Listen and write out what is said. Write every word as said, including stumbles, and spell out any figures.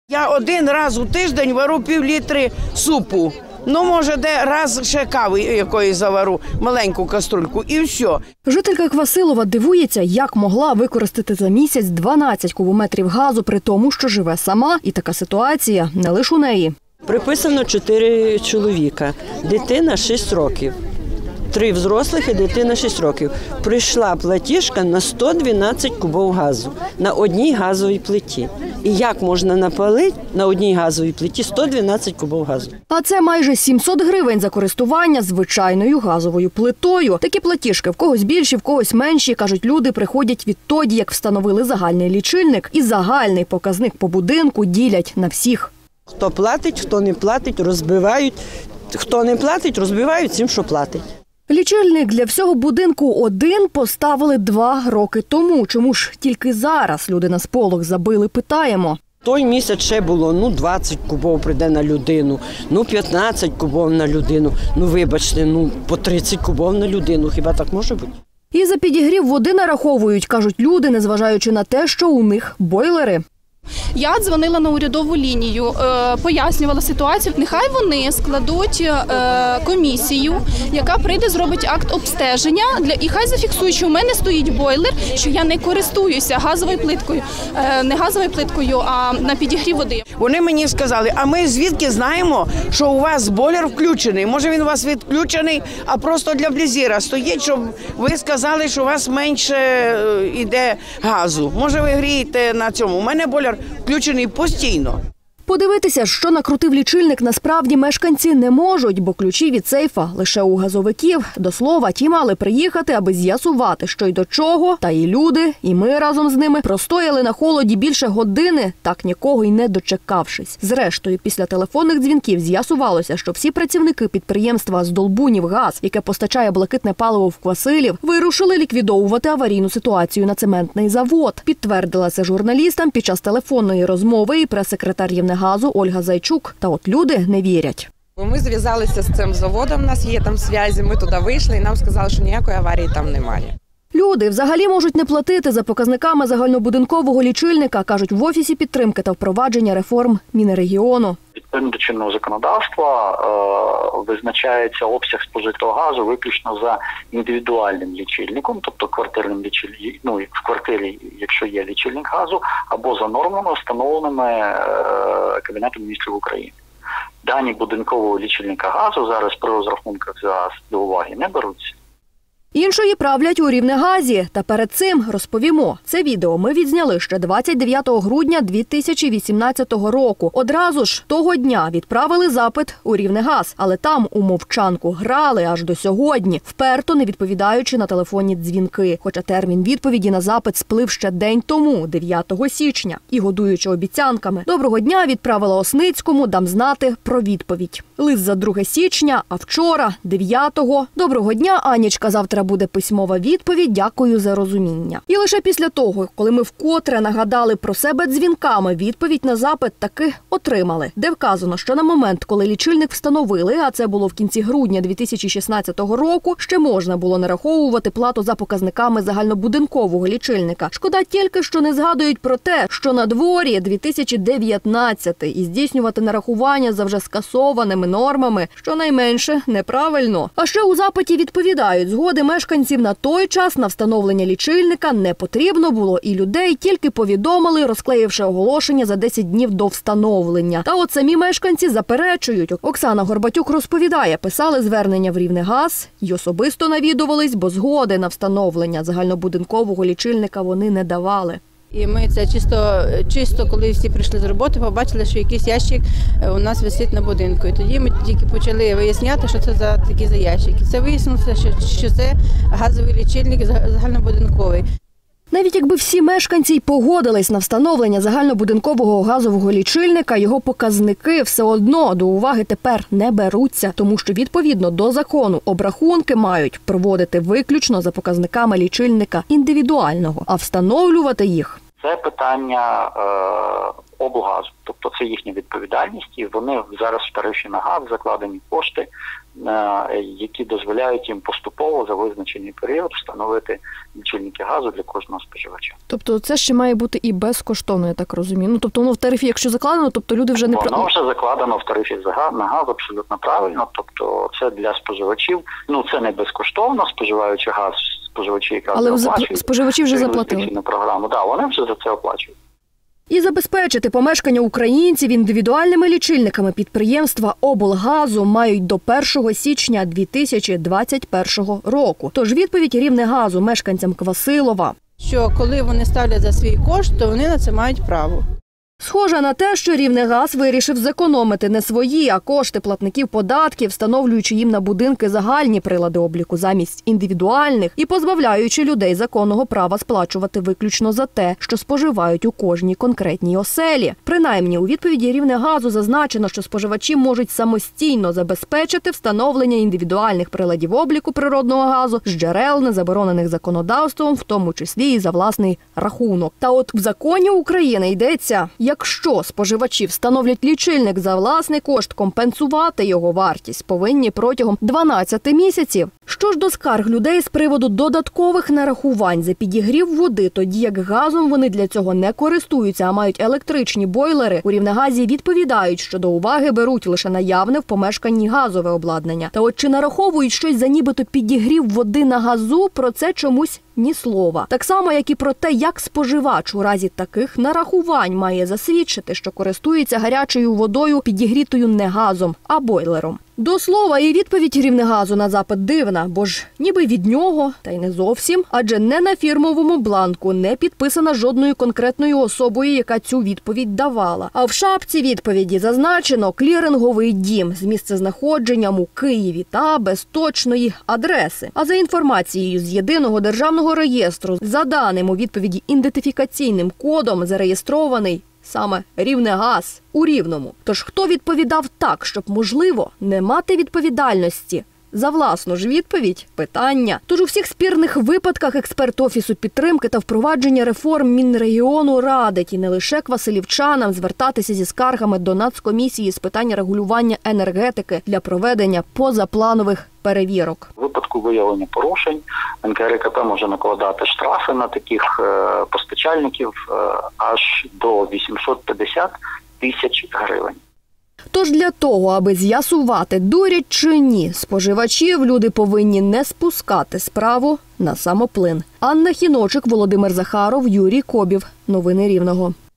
Я один раз у тиждень вару пів літри супу. Ну, може, де раз ще кави якоїсь завару, маленьку каструльку, і все. Жителька Квасилова дивується, як могла використати за місяць дванадцять кубометрів газу при тому, що живе сама. І така ситуація не лише у неї. Приписано чотири чоловіка, дитина шість років. Три взрослих і дитина шість років. Прийшла платіжка на сто дванадцять кубів газу на одній газовій плиті. І як можна напалити на одній газовій плиті сто дванадцять кубів газу? А це майже сімсот гривень за користування звичайною газовою плитою. Такі платіжки в когось більші, в когось менші, кажуть люди, приходять відтоді, як встановили загальний лічильник. І загальний показник по будинку ділять на всіх. Хто платить, хто не платить, розбивають. Хто не платить, розбивають тим, що платить. Лічильник для всього будинку один поставили два роки тому. Чому ж тільки зараз люди на сполох забили, питаємо. Той місяць ще було, ну, двадцять кубів прийде на людину, ну, п'ятнадцять кубів на людину. Ну, вибачте, ну, по тридцять кубів на людину. Хіба так може бути? І за підігрів води нараховують, кажуть люди, незважаючи на те, що у них бойлери. Я дзвонила на урядову лінію, пояснювала ситуацію. Нехай вони складуть комісію, яка прийде, зробить акт обстеження, і хай зафіксують, що у мене стоїть бойлер, що я не користуюся газовою плиткою, не газовою плиткою, а на підігрів води. Вони мені сказали, а ми звідки знаємо, що у вас бойлер включений? Може він у вас відключений, а просто для блізіра стоїть, щоб ви сказали, що у вас менше йде газу. Може ви грієте на цьому? У мене бойлер включений постійно. Подивитися, що накрутив лічильник, насправді мешканці не можуть, бо ключі від сейфа лише у газовиків. До слова, ті мали приїхати, аби з'ясувати, що й до чого. Та і люди, і ми разом з ними простояли на холоді більше години, так нікого й не дочекавшись. Зрештою, після телефонних дзвінків з'ясувалося, що всі працівники підприємства «Здолбунівгаз», яке постачає блакитне паливо в Квасилів, вирушили ліквідовувати аварійну ситуацію на цементний завод. Підтвердила це журналістам під час телефонної розмови і прес-секретар «Рівнегазу» Ольга Зайчук. Та от люди не вірять. Ми зв'язалися з цим заводом, у нас є там зв'язі, ми туди вийшли і нам сказали, що ніякої аварії там немає. Люди взагалі можуть не платити за показниками загальнобудинкового лічильника, кажуть в Офісі підтримки та впровадження реформ Мінрегіону. Відповідно до чинного законодавства е, визначається обсяг спожитого газу виключно за індивідуальним лічильником, тобто квартирним лічильником, ну, в квартирі, якщо є лічильник газу, або за нормами, встановленими е, Кабінетом міністрів України. Дані будинкового лічильника газу зараз при розрахунках за до уваги не беруться. Іншої правлять у Рівнегазі. Та перед цим розповімо. Це відео ми відзняли ще двадцять дев'ятого грудня дві тисячі вісімнадцятого року. Одразу ж того дня відправили запит у Рівнегаз. Але там у мовчанку грали аж до сьогодні, вперто не відповідаючи на телефонні дзвінки. Хоча термін відповіді на запит сплив ще день тому, дев'ятого січня. І годуючи обіцянками. Доброго дня відправила Осницькому, дам знати про відповідь. Лист за друге січня, а вчора, дев'ятого. Доброго дня, Анічка, завтра буде письмова відповідь, дякую за розуміння. І лише після того, коли ми вкотре нагадали про себе дзвінками, відповідь на запит таки отримали. Де вказано, що на момент, коли лічильник встановили, а це було в кінці грудня дві тисячі шістнадцятого року, ще можна було нараховувати плату за показниками загальнобудинкового лічильника. Шкода тільки, що не згадують про те, що на дворі дві тисячі дев'ятнадцятий і здійснювати нарахування за вже скасованими нормами, щонайменше неправильно. А ще у запиті відповідають, згоди мешканців на той час на встановлення лічильника не потрібно було, і людей тільки повідомили, розклеївши оголошення за десять днів до встановлення. Та от самі мешканці заперечують. Оксана Горбатюк розповідає, писали звернення в Рівнегаз і особисто навідувались, бо згоди на встановлення загальнобудинкового лічильника вони не давали. І ми це чисто, чисто, коли всі прийшли з роботи, побачили, що якийсь ящик у нас висить на будинку. І тоді ми тільки почали виясняти, що це за такі за ящики. Це вияснилося, що, що це газовий лічильник загальнобудинковий. Навіть якби всі мешканці й погодились на встановлення загальнобудинкового газового лічильника, його показники все одно до уваги тепер не беруться, тому що відповідно до закону обрахунки мають проводити виключно за показниками лічильника індивідуального, а встановлювати їх. Це питання е, лічильнику газу. Тобто це їхня відповідальність, і вони зараз в тарифі на газ закладені кошти, які дозволяють їм поступово за визначений період встановити лічильники газу для кожного споживача. Тобто це ще має бути і безкоштовно, я так розумію. Ну, тобто воно в тарифі, якщо закладено, тобто люди вже не... Воно вже закладено в тарифі на газ, абсолютно правильно. Тобто це для споживачів, ну це не безкоштовно, споживаючи газ, споживачі якраз але оплачують. споживачі вже заплатили. Програму. Да, вони вже за це оплачують. І забезпечити помешкання українців індивідуальними лічильниками підприємства облгазу мають до першого січня дві тисячі двадцять першого року. Тож відповідь Рівнегазу мешканцям Квасилова. Що коли вони ставлять за свій кошт, то вони на це мають право. Схоже на те, що Рівнегаз вирішив зекономити не свої, а кошти платників податків, встановлюючи їм на будинки загальні прилади обліку замість індивідуальних і позбавляючи людей законного права сплачувати виключно за те, що споживають у кожній конкретній оселі. Принаймні, у відповіді Рівнегазу зазначено, що споживачі можуть самостійно забезпечити встановлення індивідуальних приладів обліку природного газу з джерел, не заборонених законодавством, в тому числі і за власний рахунок. Та от в законі України йдеться, якщо споживачі встановлять лічильник за власний кошт, компенсувати його вартість повинні протягом дванадцяти місяців. Що ж до скарг людей з приводу додаткових нарахувань за підігрів води, тоді як газом вони для цього не користуються, а мають електричні бойлери, у Рівнегазі відповідають, що до уваги беруть лише наявне в помешканні газове обладнання. Та от чи нараховують щось за нібито підігрів води на газу, про це чомусь ні слова. Так само, як і про те, як споживач у разі таких нарахувань має засвідчити, що користується гарячою водою, підігрітою не газом, а бойлером. До слова, і відповідь Рівнегазу на запит дивна, бо ж ніби від нього, та й не зовсім, адже не на фірмовому бланку не підписана жодною конкретною особою, яка цю відповідь давала. А в шапці відповіді зазначено кліринговий дім з місцезнаходженням у Києві та без точної адреси. А за інформацією з Єдиного державного реєстру, за даним у відповіді ідентифікаційним кодом, зареєстрований саме Рівнегаз у Рівному. Тож хто відповідав так, щоб, можливо, не мати відповідальності за власну ж відповідь – питання. Тож у всіх спірних випадках експерт Офісу підтримки та впровадження реформ Мінрегіону радить і не лише квасилівчанам звертатися зі скаргами до Нацкомісії з питань регулювання енергетики для проведення позапланових перевірок. У випадку виявлення порушень ен ка ер і ка пе може накладати штрафи на таких е, постачальників е, аж до вісімсот п'ятдесят тисяч гривень. Тож для того, аби з'ясувати, дурять чи ні споживачів, люди повинні не спускати справу на самоплин. Анна Хіночик, Володимир Захаров, Юрій Кобів. Новини Рівного.